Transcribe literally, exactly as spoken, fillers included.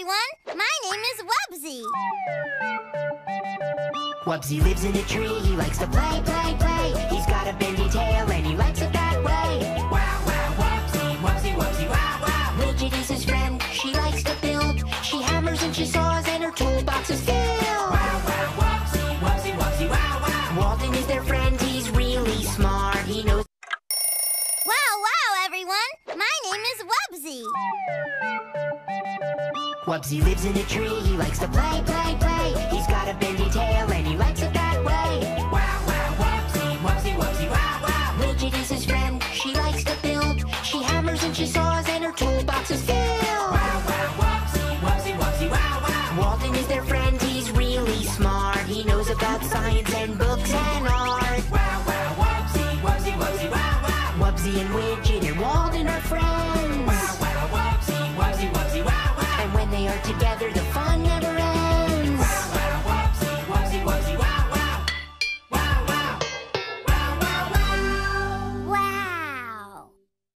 everyone! My name is Wubbzy. Wubbzy lives in a tree, he likes to play, play, play. He's got a bendy tail and he likes it that way. Wow, wow, Wubbzy, Wubbzy, Wubbzy, wow, wow. Widget is his friend, she likes to build. She hammers and she saws and her toolbox is filled. Wow, wow, Wubbzy, Wubbzy, Wubbzy, wow, wow. Walden is their friend, he's really smart, he knows. Wow, wow, everyone! My name is Wubbzy. Wubbzy lives in a tree, he likes to play, play, play. He's got a bendy tail and he likes it that way. Wow, wow, Wubbzy, Wubbzy, Wubbzy, wow, wow. Widget is his friend, she likes to build. She hammers and she saws and her toolbox is filled. Wow, wow, Wubbzy, Wubbzy, Wubbzy, wow, wow. Walden is their friend, he's really smart. He knows about science and books and art. Wow, wow, Wubbzy, Wubbzy, Wubbzy, wow, wow. Wubbzy and Widget and Walden are friends. Wow, wow, Wubbzy, Wubbzy, Wubbzy, wow, wow. And when they are together, the